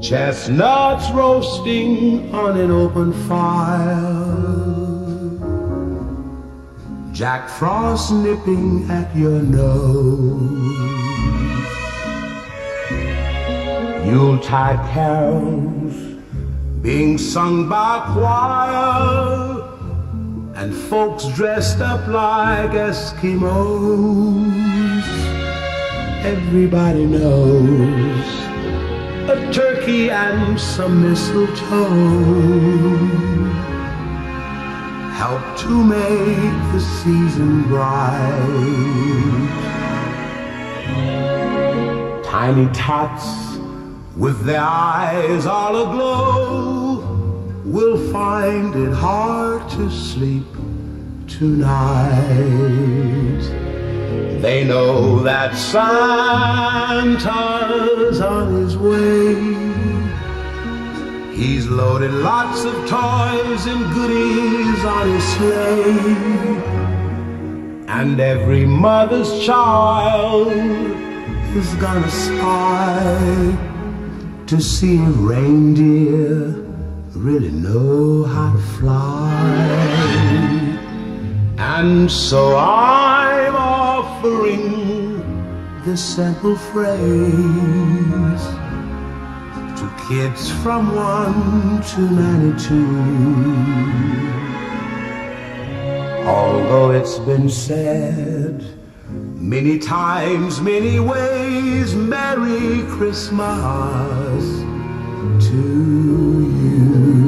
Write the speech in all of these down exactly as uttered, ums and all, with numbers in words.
chestnuts roasting on an open fire, Jack Frost nipping at your nose, Yuletide carols being sung by choir, and folks dressed up like Eskimos. Everybody knows a turkey and some mistletoe help to make the season bright. Tiny tots with their eyes all aglow will find it hard to sleep tonight. They know that Santa's on his way. He's loaded lots of toys and goodies on his sleigh, and every mother's child is gonna spy to see if reindeer really know how to fly. And so I'm offering this simple phrase to kids from one to ninety-two. Although it's been said many times, many ways, Merry Christmas to you.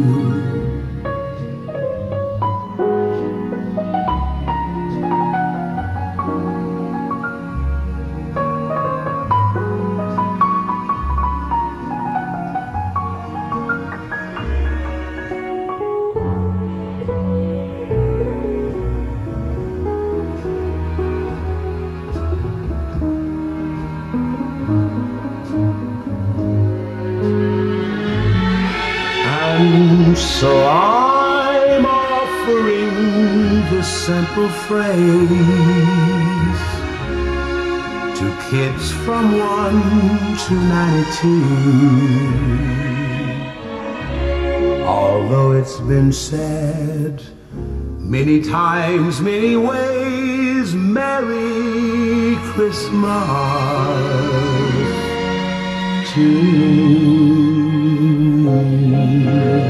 So I'm offering this simple phrase to kids from one to ninety-two. Although it's been said many times, many ways, Merry Christmas to you.